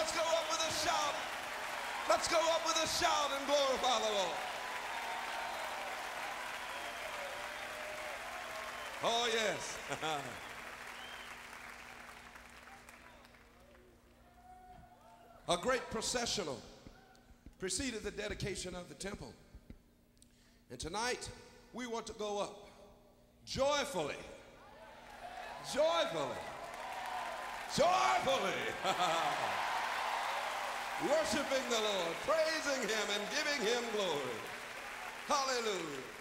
Let's go up with a shout. Let's go up with a shout and glorify the Lord. Oh, yes. A great processional preceded the dedication of the temple. And tonight, we want to go up joyfully, joyfully, joyfully, worshiping the Lord, praising him and giving him glory. Hallelujah.